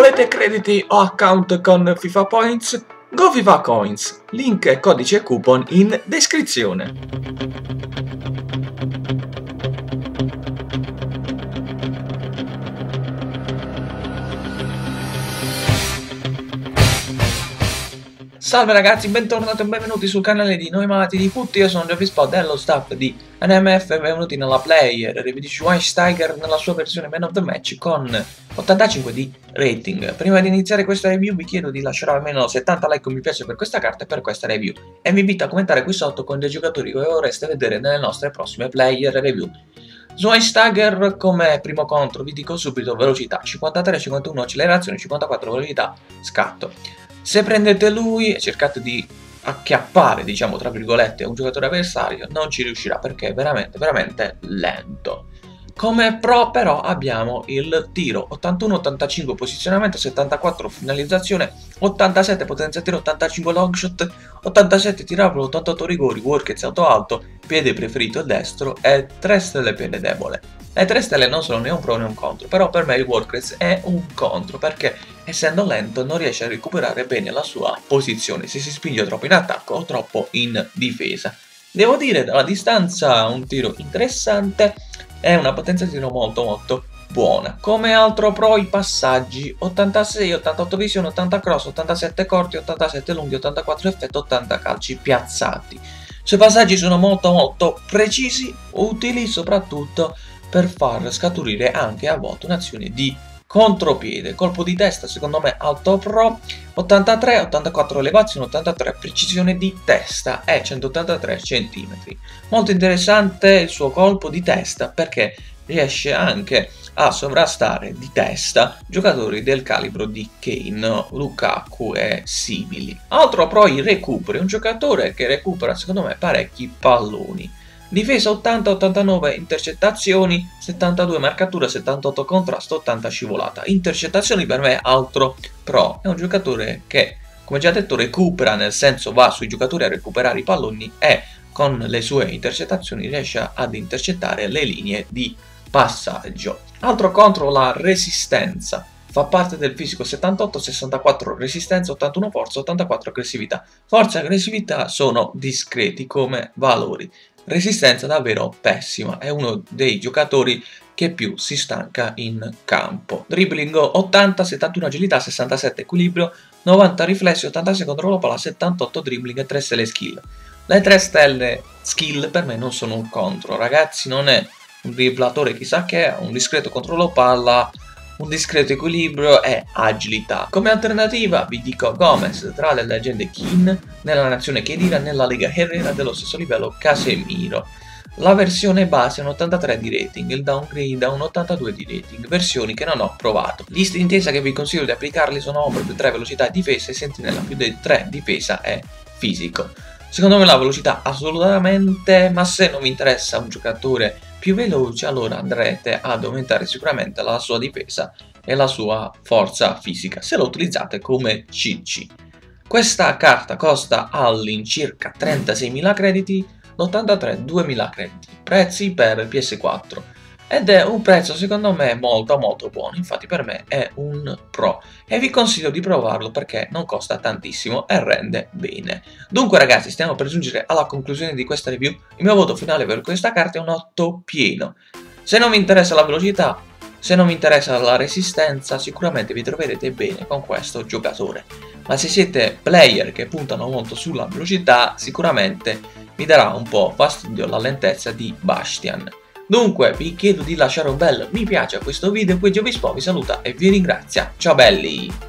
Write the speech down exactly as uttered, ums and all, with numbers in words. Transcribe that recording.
Volete crediti o account con FIFA Points? GoFifa Coins, link, codice e coupon in descrizione. Salve ragazzi, bentornati e benvenuti sul canale di Noi Malati di Foot. Io sono Javispot dello staff di N M F e benvenuti nella player review di Schweinsteiger nella sua versione Man of the Match con ottantacinque di rating. Prima di iniziare questa review vi chiedo di lasciare almeno settanta like o mi piace per questa carta e per questa review e vi invito a commentare qui sotto con dei giocatori che vorreste vedere nelle nostre prossime player review. Schweinsteiger come primo contro vi dico subito velocità cinquantatré cinquantuno, accelerazione cinquantaquattro, velocità, scatto. Se prendete lui e cercate di acchiappare, diciamo tra virgolette, un giocatore avversario, non ci riuscirà perché è veramente, veramente lento. Come pro però abbiamo il tiro, ottantuno ottantacinque posizionamento, settantaquattro finalizzazione, ottantasette potenza tiro, ottantacinque longshot, ottantasette tirapolo, ottantotto rigori, work e auto alto, piede preferito il destro e tre stelle piede debole. Le tre stelle non sono né un pro né un contro, però per me il Workrate è un contro perché essendo lento non riesce a recuperare bene la sua posizione se si spinge troppo in attacco o troppo in difesa. Devo dire dalla distanza un tiro interessante e una potenza di tiro molto molto buona. Come altro pro i passaggi ottantasei, ottantotto visione, ottanta cross, ottantasette corti, ottantasette lunghi, ottantaquattro effetto, ottanta calci piazzati. I suoi passaggi sono molto molto precisi, utili soprattutto per far scaturire anche a volte un'azione di contropiede. Colpo di testa secondo me alto pro, ottantatré, ottantaquattro elevazione, ottantatré precisione di testa e centottantatré centimetri. Molto interessante il suo colpo di testa perché riesce anche a sovrastare di testa giocatori del calibro di Kane, Lukaku e simili. Altro pro i recuperi, un giocatore che recupera secondo me parecchi palloni. Difesa ottanta, ottantanove intercettazioni, settantadue marcatura, settantotto contrasto, ottanta scivolata. Intercettazioni per me altro pro, è un giocatore che come già detto recupera, nel senso va sui giocatori a recuperare i palloni e con le sue intercettazioni riesce ad intercettare le linee di passaggio. Altro contro la resistenza. Fa parte del fisico settantotto, sessantaquattro resistenza, ottantuno forza, ottantaquattro aggressività. Forza e aggressività sono discreti come valori. Resistenza davvero pessima, è uno dei giocatori che più si stanca in campo. Dribbling ottanta, settantuno agilità, sessantasette equilibrio, novanta riflessi, ottantasei controllo palla, settantotto dribbling e tre stelle skill. Le tre stelle skill per me non sono un contro, ragazzi, non è un dribblatore chissà che, ha un discreto controllo palla, un discreto equilibrio e agilità. Come alternativa vi dico Gomez tra le leggende Keane, nella nazione Khedira, nella Lega Herrera dello stesso livello Casemiro. La versione base è un ottantatré di rating, il downgrade ha un ottantadue di rating, versioni che non ho provato. Gli stili intesa che vi consiglio di applicarli sono Over più tre velocità e difesa e Sentinella più tre difesa e fisico. Secondo me la velocità assolutamente, ma se non vi interessa un giocatore più veloce allora andrete ad aumentare sicuramente la sua difesa e la sua forza fisica se lo utilizzate come C C. Questa carta costa all'incirca trentaseimila crediti, l'ottantatré duemila crediti, prezzi per P S quattro. Ed è un prezzo secondo me molto molto buono, infatti per me è un pro e vi consiglio di provarlo perché non costa tantissimo e rende bene. Dunque ragazzi, stiamo per giungere alla conclusione di questa review, il mio voto finale per questa carta è un otto pieno. Se non vi interessa la velocità, se non vi interessa la resistenza, sicuramente vi troverete bene con questo giocatore. Ma se siete player che puntano molto sulla velocità, sicuramente vi darà un po' fastidio la lentezza di Bastian. Dunque vi chiedo di lasciare un bel mi piace a questo video, qui Javispot vi saluta e vi ringrazia, ciao belli!